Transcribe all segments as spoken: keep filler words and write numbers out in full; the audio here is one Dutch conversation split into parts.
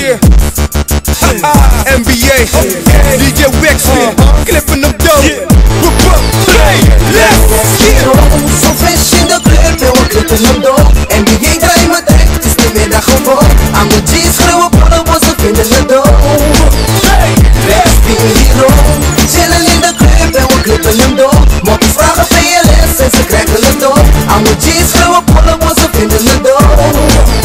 Yeah. N B A, D J Wexfin, klippen hem dood. Hey, let's get it. Zo fresh in de club, en we klippen hem dood. N B A draai me trek, het is de middag gewoon. Aan mijn G's schreeuwen pollen, want ze vinden het dood. Wexfin hero, chillen in de club, en we klippen hem dood. Moppies vragen P L S en ze krijgen het dood. Aan mijn G's schreeuwen pollen, want ze vinden het dood.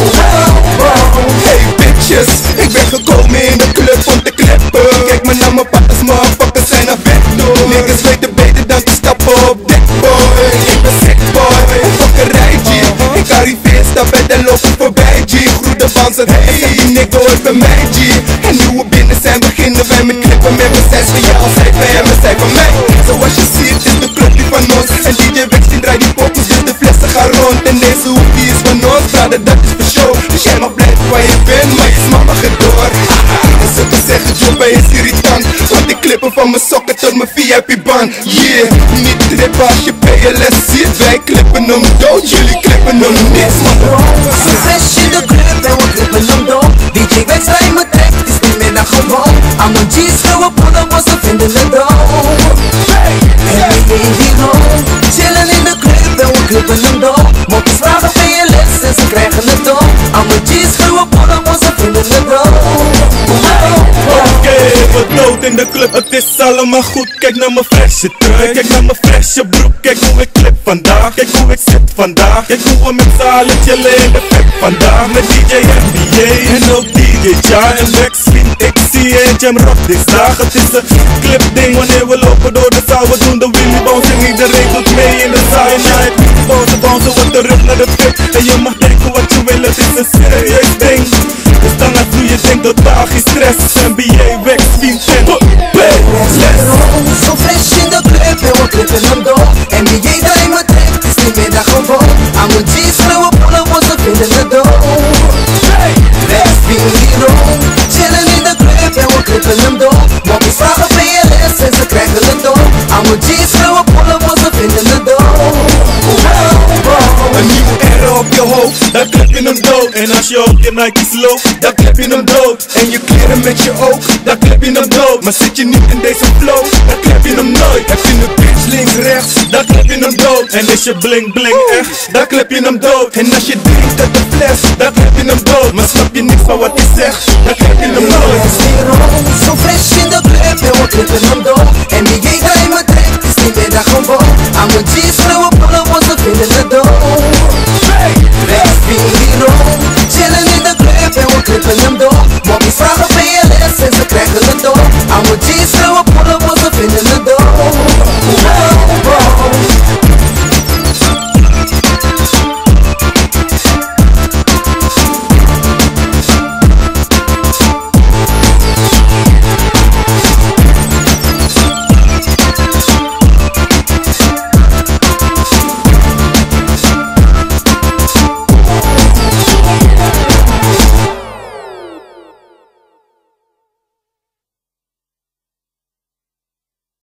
Hey bitches, ik ben gekomen in de club om te klippen. Kijk maar naar mijn patas, maar pakken zijn naar vet door. Niggas weten beter dan te stappen op deck boy. Ik ben sick boy, fuck een rijtje. Ik arriveer, stap uit en loop voorbij G. Groet de bansen, hey die nigga hoort bij mij G. En nu we binnen zijn beginnen wij met klippen. Met mijn zes van jou, zij van hem en zij van mij. Zoals je ziet is de club die van ons. En D J Wexfin draait die pokus, dus de flessen gaan rond. En deze hoek die is van ons, brother dat is voor show. Dus jij mag blijven waar je bent, maar je mama gaat door. En ze te zeggen, Joe is irritant. Want ik klippen van mijn sokken tot mijn V I P-band. Yeah, niet trippen als je P L S ziet. Wij klippen hem dood, jullie klippen hem niet, man. Zo fresh in de club, en we klippen hem dood. D J Wex draai me trek, het is de middag gewoon. Aan mijn G's schreeuwen pollen, want ze vinden het dood. N B A hero, chillen in de club, en we klippen hem dood. Moppies vragen P L S en ze krijgen het dood. Aan mijn G's schreeuwen pollen, want ze vinden het dood. Oké, we dood in de club, het is allemaal goed. Kijk naar mijn frisse trui, kijk naar mijn frisse broek. Kijk hoe ik clip vandaag, kijk hoe ik zit vandaag. Kijk hoe we met z'n allen chillen in de pep vandaag. Met D J N B A en ook D J Cha en Wexfin. Ik zie en Jam Rock dit dag. Het is een clip ding wanneer we lopen door de zaal. We doen de Willy Bounce en iedereen doet mee in de zaal. En na het Willy Bounce, bouncen we terug naar de pit. En je mag denken wat je wil, het is een serieus ding. Dus dan als doe je denkt totaal geen stress. N B A, Wexfin, ten Zo fresh in de club, en we klippen hem dood. N B A draai me trek, het is de middag gewoon. Aan mijn G's schreeuwen pollen, want ze vinden het dood. Wexfin hero, chillen in de club, en we klippen hem dood. Moppies vragen P L S en ze krijgen het dood. Aan mijn G's schreeuwen pollen, want ze vinden het dood. Een nieuwe era op je hoofd, dan klep je hem dood. En als je op je Nike's loopt, dan klep je hem dood. En je kleren met je oog, Dan klep je hem dood. maar zit je niet in deze flow, Dan klep je hem nooit. heb je een bitch links, rechts. Dan klep je hem dood. En is je bling bling echt, dan klep je hem dood. En als je drinkt uit de fles, Dan klep je hem dood. maar snap je niks van wat hij zegt, Dan klep je hem nooit. Zo fresh in de club, en we klippen hem dood. N B A draai me trek, het is de middag gewoon. Aan mijn G's schreeuwen pollen,